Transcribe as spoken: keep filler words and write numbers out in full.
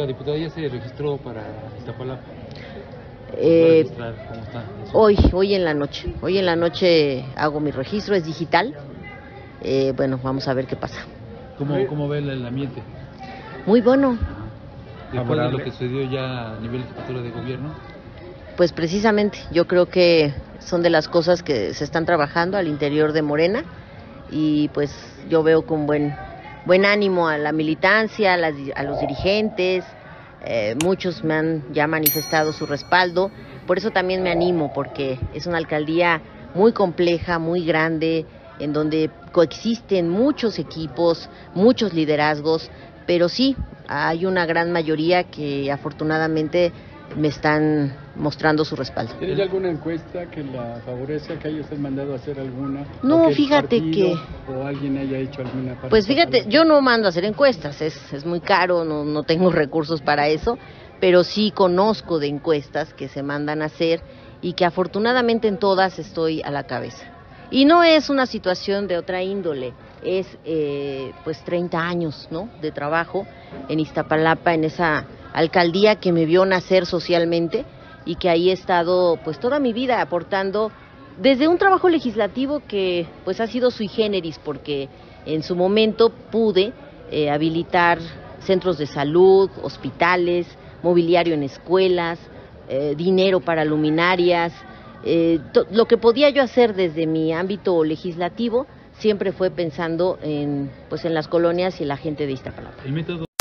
Oiga, diputada, ¿ya se registró para Iztapalapa? Eh, ¿Cómo está? hoy, hoy en la noche, hoy en la noche hago mi registro, es digital. Eh, bueno, vamos a ver qué pasa. ¿Cómo, cómo ve el, el ambiente? Muy bueno. Después de lo que sucedió ya a nivel de jefatura de gobierno. Pues precisamente, yo creo que son de las cosas que se están trabajando al interior de Morena y pues yo veo con buen buen ánimo a la militancia, a, las, a los dirigentes, eh, muchos me han ya manifestado su respaldo, por eso también me animo, porque es una alcaldía muy compleja, muy grande, en donde coexisten muchos equipos, muchos liderazgos, pero sí, hay una gran mayoría que afortunadamente me están mostrando su respaldo. ¿Tiene ya alguna encuesta que la favorece, que haya usted mandado a hacer alguna? No, que fíjate que... o alguien haya hecho alguna... Pues fíjate, yo no mando a hacer encuestas, es, es muy caro, no, no tengo recursos para eso, pero sí conozco de encuestas que se mandan a hacer y que afortunadamente en todas estoy a la cabeza. Y no es una situación de otra índole, es eh, pues treinta años, ¿no?, de trabajo en Iztapalapa, en esa alcaldía que me vio nacer socialmente y que ahí he estado pues toda mi vida aportando desde un trabajo legislativo que pues ha sido sui generis, porque en su momento pude eh, habilitar centros de salud, hospitales, mobiliario en escuelas, eh, dinero para luminarias, eh, lo que podía yo hacer desde mi ámbito legislativo siempre fue pensando en pues en las colonias y la gente de Iztapalapa. El método